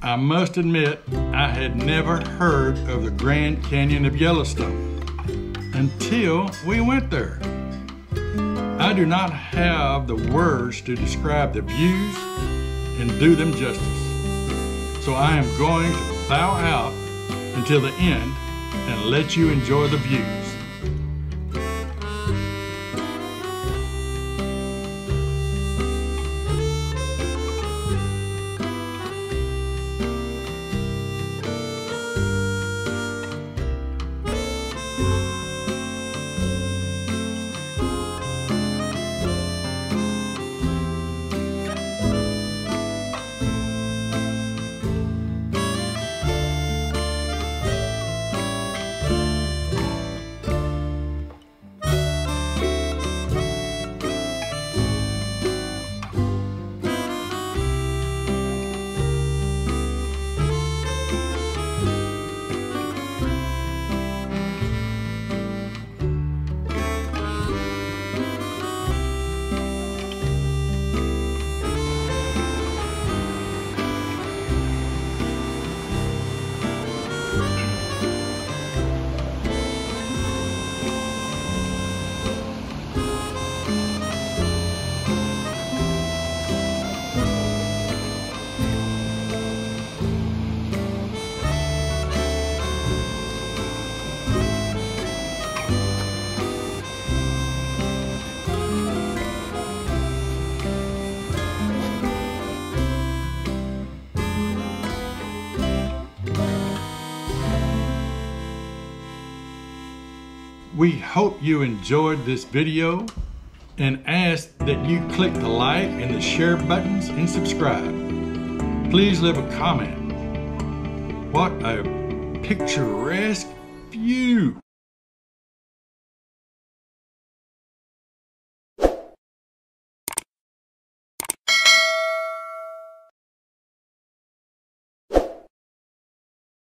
I must admit, I had never heard of the Grand Canyon of Yellowstone until we went there. I do not have the words to describe the views and do them justice. So I am going to bow out until the end and let you enjoy the views. We hope you enjoyed this video and ask that you click the like and the share buttons and subscribe. Please leave a comment. What a picturesque view!